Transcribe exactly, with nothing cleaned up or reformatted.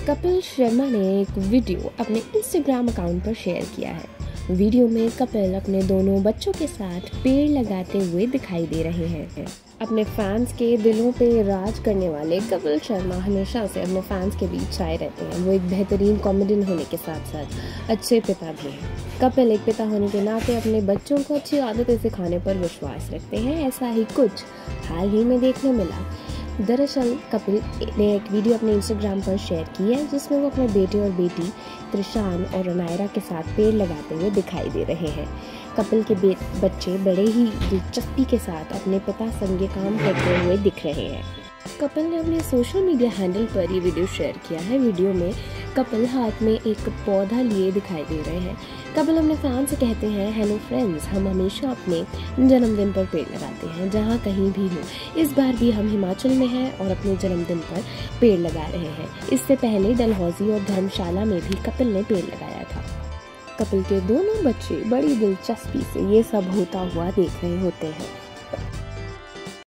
कपिल शर्मा ने एक वीडियो अपने इंस्टाग्राम अकाउंट पर शेयर किया है। वीडियो में कपिल अपने दोनों बच्चों के साथ पेड़ लगाते हुए दिखाई दे रहे हैं। अपने फैंस के दिलों पे राज करने वाले कपिल शर्मा हमेशा से अपने फैंस के बीच छाए रहते हैं। वो एक बेहतरीन कॉमेडियन होने के साथ साथ अच्छे पिता भी हैं। कपिल एक पिता होने के नाते अपने बच्चों को अच्छी आदतें सिखाने पर विश्वास रखते हैं। ऐसा ही कुछ हाल ही में देखने मिला। दरअसल कपिल ने एक वीडियो अपने इंस्टाग्राम पर शेयर की है, जिसमें वो अपने बेटे और बेटी त्रिशान और अनायरा के साथ पेड़ लगाते हुए दिखाई दे रहे हैं। कपिल के बच्चे बड़े ही दिलचस्पी के साथ अपने पिता संग काम करते हुए दिख रहे हैं। कपिल ने अपने सोशल मीडिया हैंडल पर ये वीडियो शेयर किया है। वीडियो में कपिल हाथ में एक पौधा लिए दिखाई दे रहे हैं। कपिल अपने फैन से कहते हैं, हेलो फ्रेंड्स, हम हमेशा अपने जन्मदिन पर पेड़ लगाते हैं, जहाँ कहीं भी हो। इस बार भी हम हिमाचल में हैं और अपने जन्मदिन पर पेड़ लगा रहे हैं। इससे पहले डलहौजी और धर्मशाला में भी कपिल ने पेड़ लगाया था। कपिल के दोनों बच्चे बड़ी दिलचस्पी से ये सब होता हुआ देख रहे होते हैं।